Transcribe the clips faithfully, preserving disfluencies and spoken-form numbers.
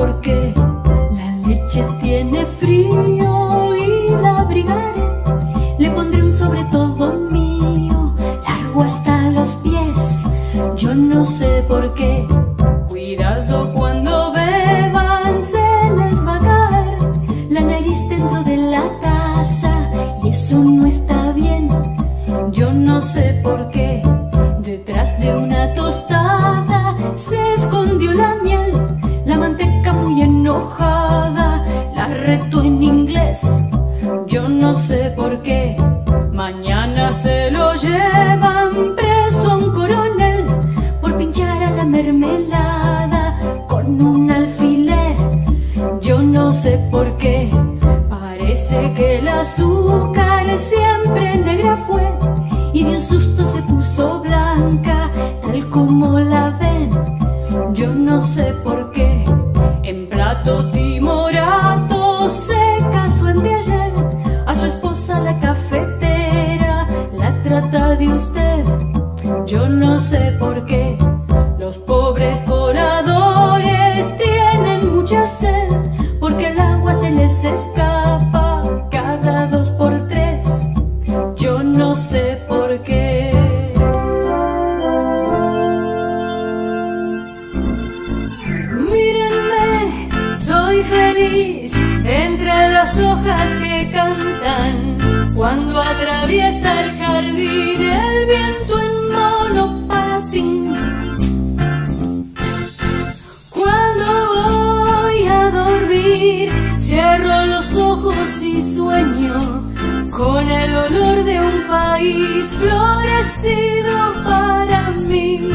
por qué la leche tiene frío y la abrigaré. Le pondré un sobre todo mío, largo hasta los pies. Yo no sé por qué. Cuidado cuando beban, se les va a caer la nariz dentro de la taza y eso no está bien. Yo no sé por qué. Detrás de una tostada se escondió la miel, la manteca muy enojada la retó en inglés. Yo no sé por qué. Mañana se lo llevan preso a un coronel por pinchar a la mermelada con un alfiler. Yo no sé por qué. Parece que el azúcar siempre negra fue y de un susto se puso blanca, tal como la ven. Yo no sé por qué. En plato timorato se casó el de ayer, a su esposa la cafetera la trata de usted. Yo no sé por qué. Los pobres coladores tienen mucha sed porque el agua se les escapa cada dos por tres. Yo no sé por qué. Mírenme, soy feliz entre las hojas que cantan cuando atraviesa el jardín el viento en monopatín. Cuando voy a dormir cierro los ojos y sueño con el olor de un país florecido para mí.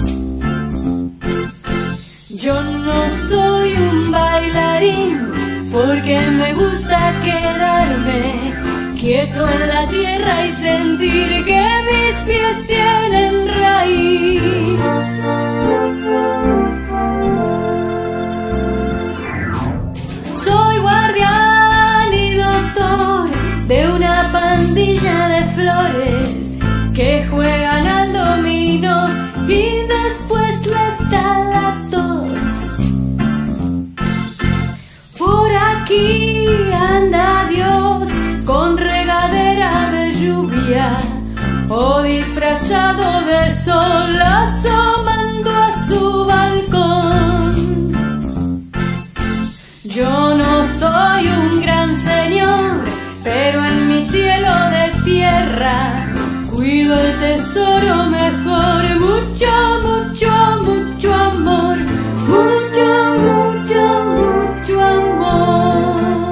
Yo no soy un bailarín porque me gusta quedarme quieto en la tierra y sentir que mis pies tienen raíz. Soy guardián y doctor de una pandilla de flores que juegan al dominó y después les da la tos. Por aquí anda Dios con regadera de lluvia o disfrazado de sol asomando a su balcón. Yo no soy un gran señor, pero en mi cielo de tierra cuido el tesoro mejor. Mucho, mucho, mucho amor, mucho, mucho, mucho amor.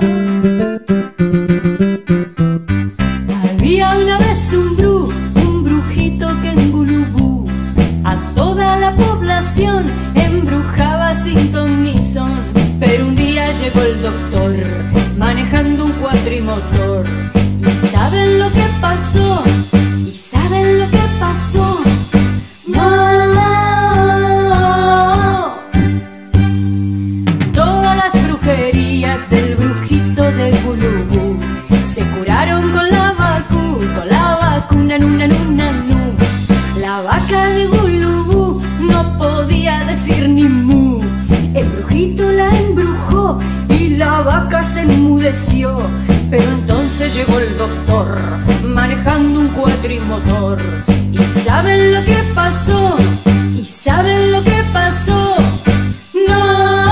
Había una vez un bru, un brujito que en Gulubú a toda la población embrujaba sin ton ni son. Pero un día llegó el doctor manejando un cuatrimotor. ¿Y saben lo que pasó? ¿Y saben lo que pasó? No. Todas las brujerías del brujito de Gulubú se curaron con la vacu, con la vacuna, nuna, nuna, nu. La vaca de Gulubú no podía decir ni mu. El brujito la embrujó y la vaca se enmudeció. Pero entonces llegó el doctor manejando un cuatrimotor. ¿Y saben lo que pasó? ¿Y saben lo que pasó? ¡No!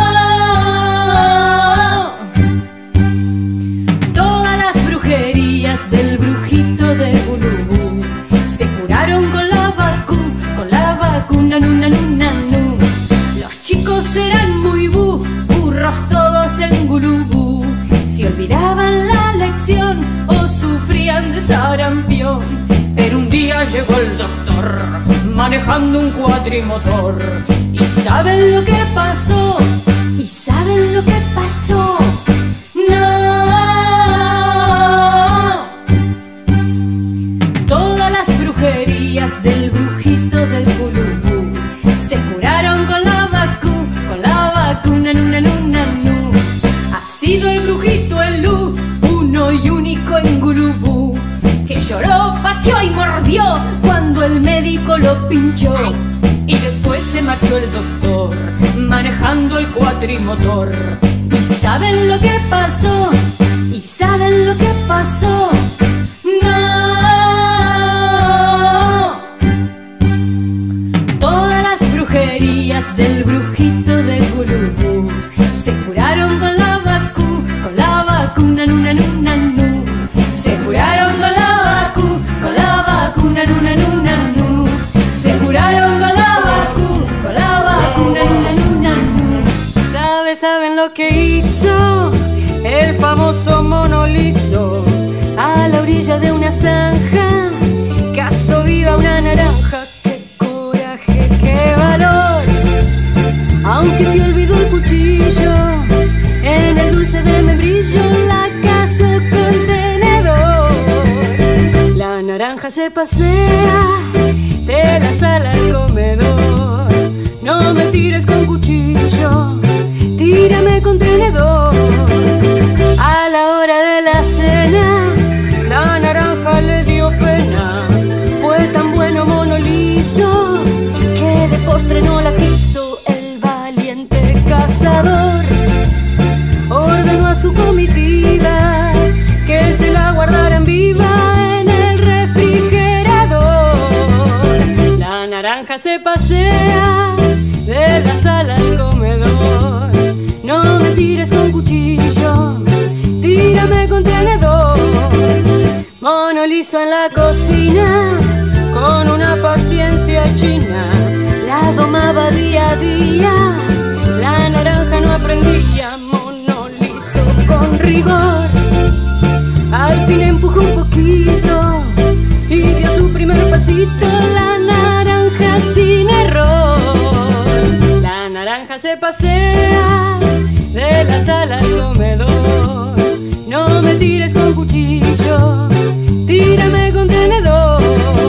Todas las brujerías del brujito de Gulubú se curaron con la vacu, con la vacuna, nuna, nuna, nu. Los chicos eran muy bu, burros todos en Gulubú. Si olvidaban la lección o sufrían de sarampión. Pero un día llegó el doctor manejando un cuatrimotor. ¿Y saben lo que pasó? ¿Y saben lo que pasó? No. Todas las brujerías del brujito del Gulubú se curaron con la vacu, con la vacuna, nuna, nuna, nu. Ha sido el brujito el Lu, uno y único en Gulubú, que lloró, pateó y mordió cuando el médico lo pinchó. Y después se marchó el doctor manejando el cuatrimotor. ¿Y saben lo que pasó? ¿Y saben lo que pasó? No. Todas las brujerías del brujito de Gurubú se curaron con la vacu, con la vacuna, nuna, nuna, nu. Se curaron con la vacu, con la vacuna, nuna, nuna, nu. Se curaron con la vacu, con la vacuna, nuna, nuna, nu. ¿Sabe, saben lo que hizo el famoso mono liso? A la orilla de una zanja cazó viva una naranja. ¡Qué coraje, qué valor! Aunque se olvidó el cuchillo, en el dulce de membrillo la cazó con tenedor. La naranja se pasea de la sala al comedor. No me tires con cuchillo, tírame con tenedor. A la hora de la cena, la naranja le dio pena. Fue tan bueno mono liso que de postre no la quiso. El valiente cazador ordenó a su comitiva que se la guardaran viva en el refrigerador. La naranja se pasea de la sala al comedor. No me tires con cuchillo, tírame con tenedor. Mono liso en la cocina, con una paciencia china, la domaba día a día. La naranja no aprendía. Mono liso con rigor, al fin empujó un poquito y dio su primer pasito. La naranja sin error. La naranja se pasea de la sala al comedor. No me tires con cuchillo, tírame con tenedor.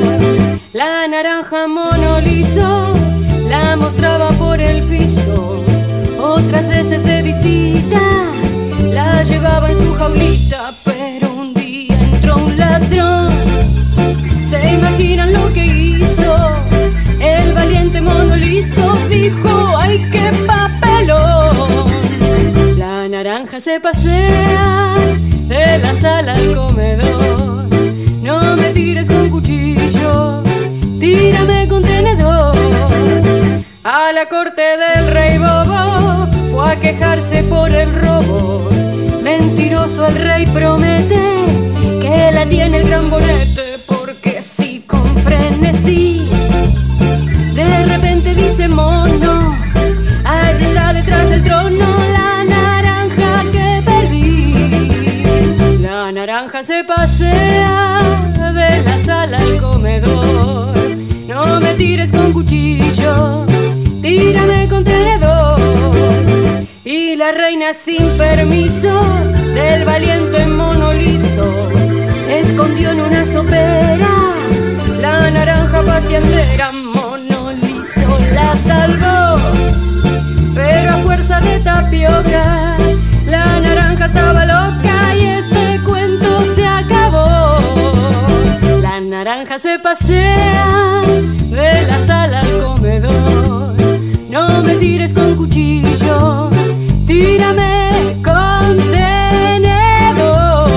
La naranja mono liso la mostraba por el piso. Otras veces de visita la llevaba en su jaulita. Pero un día entró un ladrón. ¿Se imaginan lo que hizo? El valiente mono liso dijo: ¡ay, qué papelón! La naranja se pasea de la sala al comedor. No me tires con cuchillo, tírame con tenedor. A la corte del rey bobo fue a quejarse por el robo. Mentiroso el rey promete que la tiene el gran bonete. Porque sí, con frenesí, de repente dice mono: allí está detrás del trono la naranja que perdí. La naranja se pasea de la sala al comedor. No me tires con cuchillo, tírame con tenedor. Y la reina sin permiso del valiente mono liso escondió en una sopera la naranja paseandera. Mono liso la salvó, pero a fuerza de tapioca la naranja estaba loca y este cuento se acabó. La naranja se pasea de la sala al comedor. No me tires con cuchillo, tírame con tenedor.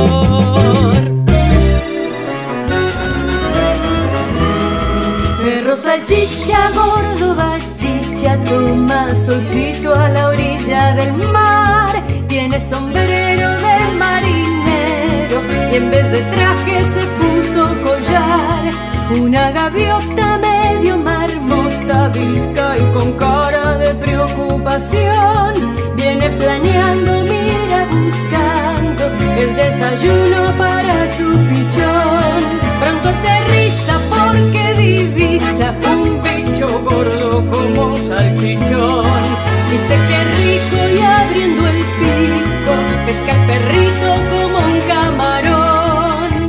Perro salchicha, gordo bachicha, toma solcito a la orilla del mar. Tiene sombrero de marinero y en vez de traje se puso collar. Una gaviota medio marmota, visca y con cara de preocupación, viene planeando, mira, buscando el desayuno para su pichón. Pronto aterriza porque divisa un bicho gordo como salchichón. Dice que rico y abriendo el pico pesca el perrito como un camarón.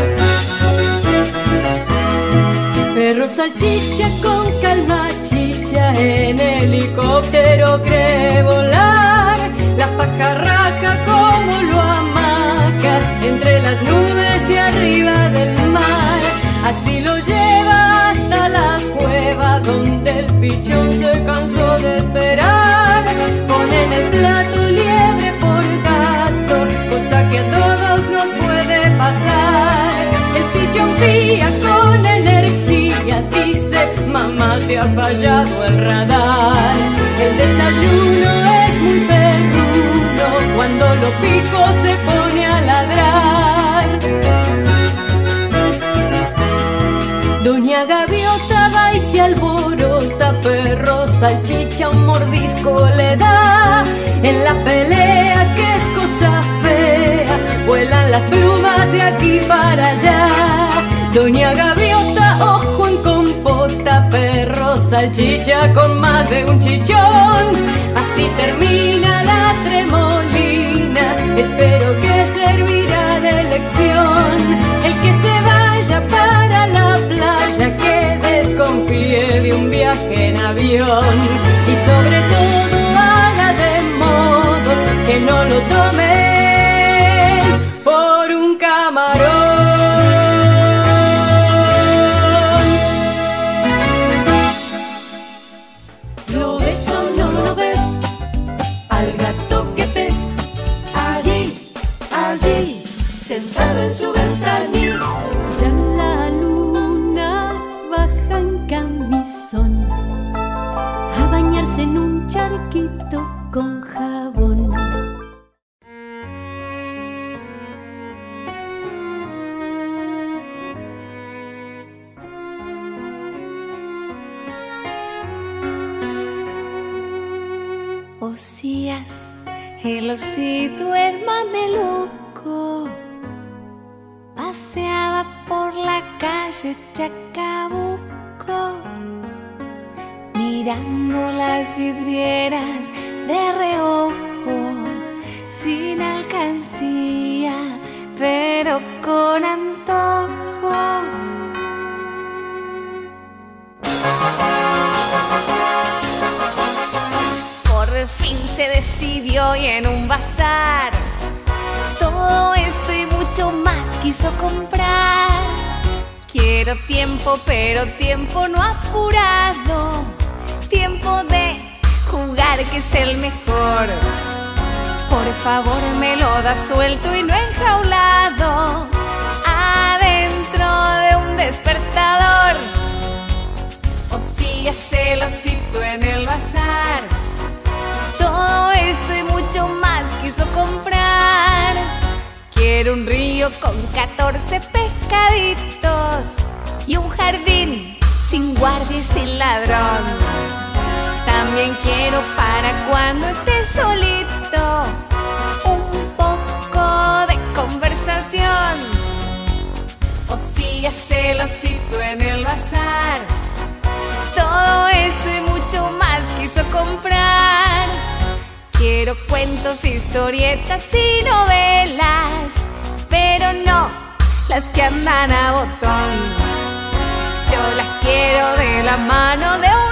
Perro salchicha con calma chicha en helicóptero cree volar. La pajarraca como lo amaca entre las nubes y arriba del mar. Así lo lleva hasta la cueva donde el pichón se cansó de esperar. desayuno es muy perruno, cuando lo pico se pone a ladrar. Doña Gaviota va y se alborota, perro salchicha un mordisco le da. En la pelea, qué cosa fea, vuelan las plumas de aquí para allá. Doña Gaviota, ojo en compota, perro salchicha con más de un chichón. Así termina la tremolina, espero que servirá de lección. El que se vaya para la playa, que desconfíe de un viaje en avión. Y sobre todo haga de modo que no lo tomen por un camarón. ¿Lo ves o no lo ves? Al gato que ves allí, allí, sentado en su ventanilla. Ya la luna baja en camisón a bañarse en un charquito con jabón. Osías, el osito el mameluco, paseaba por la calle Chacabuco, mirando las vidrieras de reojo, sin alcancía, pero con antojo. Por fin se decidió y en un bazar todo esto y mucho más quiso comprar. Quiero tiempo, pero tiempo no apurado, tiempo de jugar que es el mejor. Por favor me lo da suelto y no enjaulado, adentro de un despertador. Osías el osito en el bazar, todo esto y mucho más quiso comprar. Quiero un río con catorce pescaditos y un jardín sin guardia y sin ladrón. También quiero para cuando esté solito un poco de conversación. Osías el osito en el bazar, todo esto y mucho más quiso comprar. Quiero cuentos, historietas y novelas, pero no las que andan a botón. Yo las quiero de la mano de un